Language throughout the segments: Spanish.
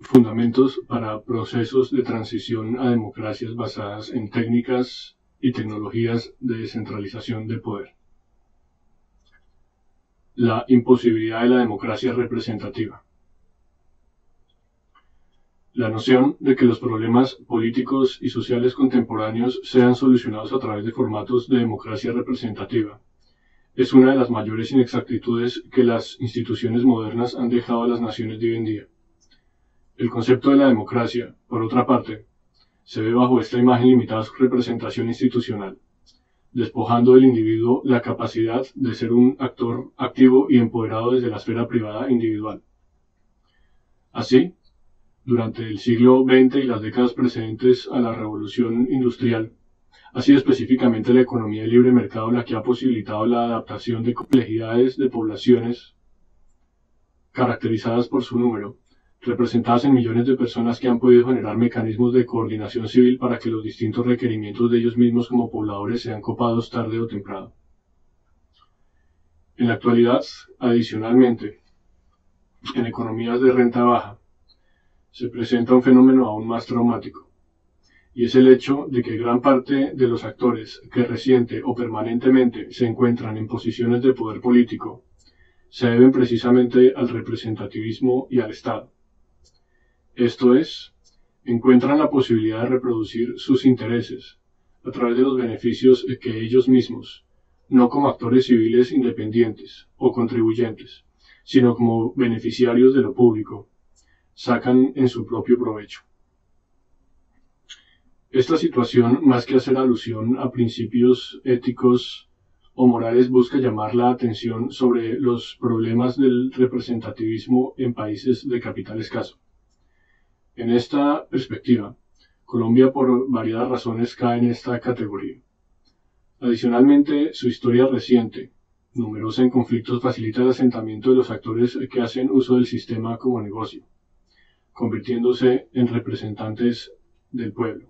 fundamentos para procesos de transición a democracias basadas en técnicas y tecnologías de descentralización de poder. La imposibilidad de la democracia representativa. La noción de que los problemas políticos y sociales contemporáneos sean solucionados a través de formatos de democracia representativa es una de las mayores inexactitudes que las instituciones modernas han dejado a las naciones de hoy en día. El concepto de la democracia, por otra parte, se ve bajo esta imagen limitada a su representación institucional, despojando del individuo la capacidad de ser un actor activo y empoderado desde la esfera privada individual. Así, durante el siglo XX y las décadas precedentes a la revolución industrial, ha sido específicamente la economía de libre mercado la que ha posibilitado la adaptación de complejidades de poblaciones caracterizadas por su número, representadas en millones de personas que han podido generar mecanismos de coordinación civil para que los distintos requerimientos de ellos mismos como pobladores sean copados tarde o temprano. En la actualidad, adicionalmente, en economías de renta baja, se presenta un fenómeno aún más traumático, y es el hecho de que gran parte de los actores que reciente o permanentemente se encuentran en posiciones de poder político se deben precisamente al representativismo y al Estado. Esto es, encuentran la posibilidad de reproducir sus intereses a través de los beneficios que ellos mismos, no como actores civiles independientes o contribuyentes, sino como beneficiarios de lo público, sacan en su propio provecho. Esta situación, más que hacer alusión a principios éticos o morales, busca llamar la atención sobre los problemas del representativismo en países de capital escaso. En esta perspectiva, Colombia por variadas razones cae en esta categoría. Adicionalmente, su historia reciente, numerosa en conflictos, facilita el asentamiento de los actores que hacen uso del sistema como negocio, convirtiéndose en representantes del pueblo.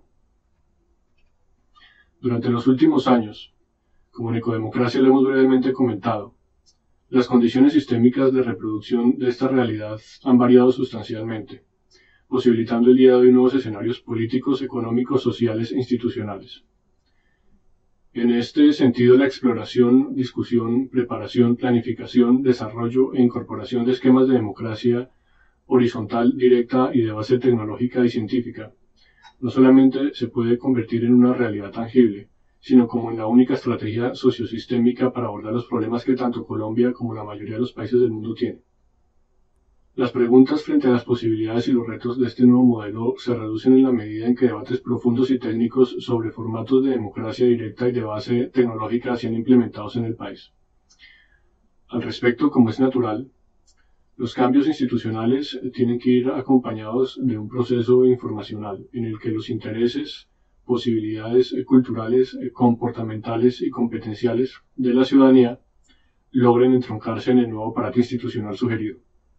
Durante los últimos años, como en Ecodemocracia lo hemos brevemente comentado, las condiciones sistémicas de reproducción de esta realidad han variado sustancialmente, posibilitando el día de hoy nuevos escenarios políticos, económicos, sociales e institucionales. En este sentido, la exploración, discusión, preparación, planificación, desarrollo e incorporación de esquemas de democracia horizontal, directa y de base tecnológica y científica no solamente se puede convertir en una realidad tangible, sino como en la única estrategia sociosistémica para abordar los problemas que tanto Colombia como la mayoría de los países del mundo tienen. Las preguntas frente a las posibilidades y los retos de este nuevo modelo se reducen en la medida en que debates profundos y técnicos sobre formatos de democracia directa y de base tecnológica sean implementados en el país. Al respecto, como es natural, los cambios institucionales tienen que ir acompañados de un proceso informacional en el que los intereses, posibilidades culturales, comportamentales y competenciales de la ciudadanía logren entroncarse en el nuevo aparato institucional sugerido.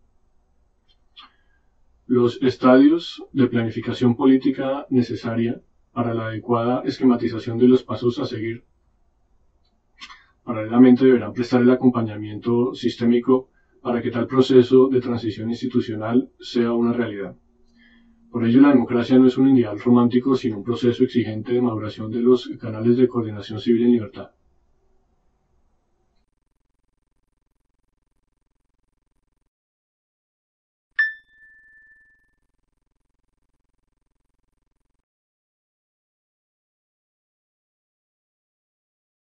Los estadios de planificación política necesaria para la adecuada esquematización de los pasos a seguir paralelamente deberán prestar el acompañamiento sistémico para que tal proceso de transición institucional sea una realidad. Por ello, la democracia no es un ideal romántico, sino un proceso exigente de maduración de los canales de coordinación civil en libertad.